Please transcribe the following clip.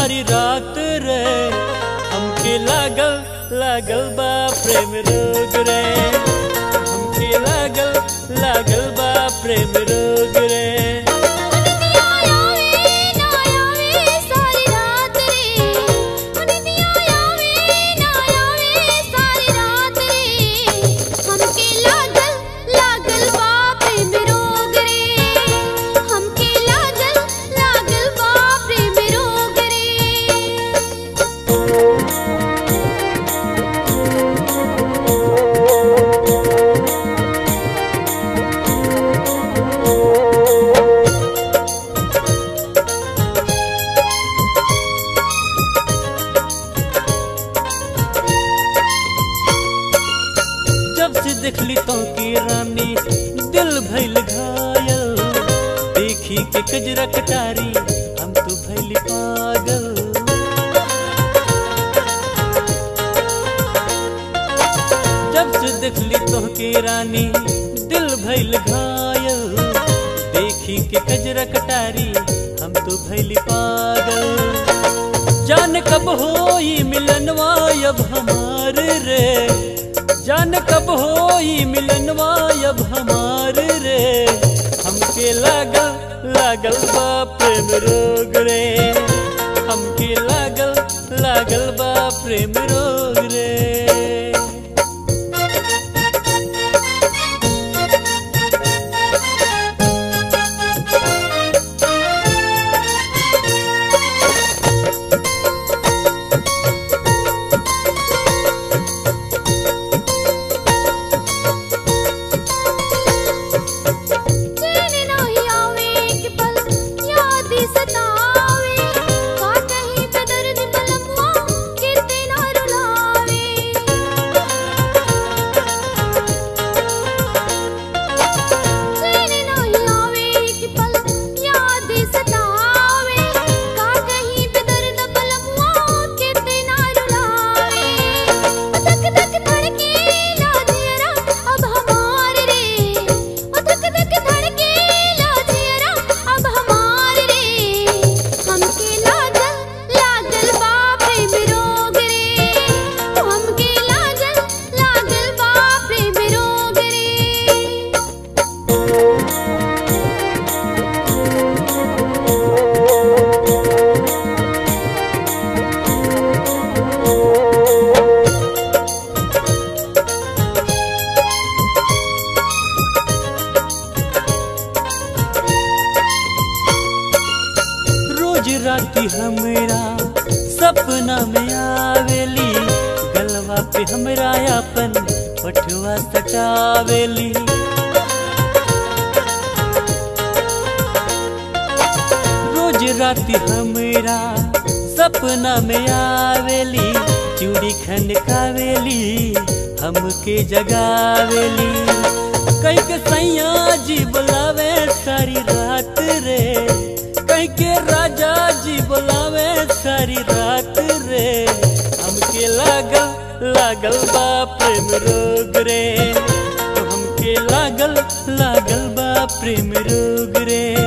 सारी रात रे, हमके लागल लागल बा प्रेम रोग रे, हमके लागल लागल बा प्रेम रोग रे। देखली तो की रानी दिल भइल घायल, देखी के कजरा कटारी हम तो भइली पागल। जब से देखली तो की रानी दिल भइल घायल, देखी के कजरा कटारी हम तो भइली पागल। जान कब होई मिलनवा अब हमार रे, जान कब होई मिलनवा अब हमार रे, हमके लागल लागल बा प्रेम रोग रे, हमके लागल लागल बा प्रेम रोग रे। राती हमरा सपना में आवेली, गलवा पे हमरा अपन पठवा सटावेली। रोज राती हमरा सपना में आवेली, चूड़ी खनकावेली हमके जगावेली। कई के सैया जी बुलावे सारी रात रे, कई के राजा जी बुलावे सारी रात रे, हमके लागल लागल बा प्रेम रोग रे, तो हमके लागल लागल बा प्रेम रोग रे।